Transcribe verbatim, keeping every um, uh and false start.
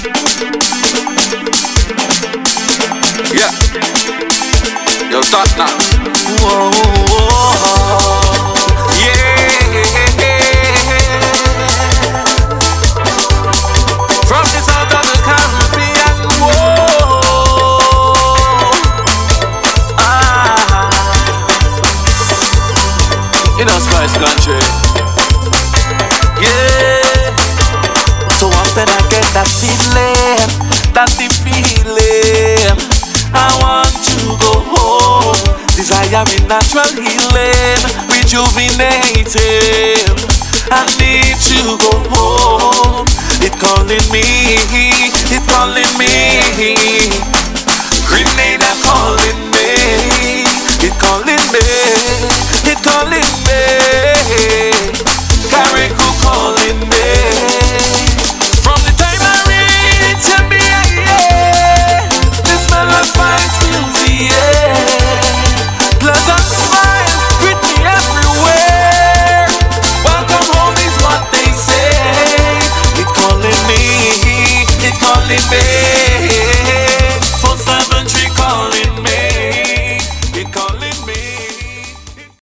Yeah. Yo, stop now. Whoa, whoa, Yeah. From the south of the Caribbean. Whoa. Ah. In a spice country. yeah. So often I get that feeling, that the feeling. I want to go home, desiring natural healing, rejuvenating. I need to go home. It calling me, it calling me. Grenada calling me, it calling me, it calling me.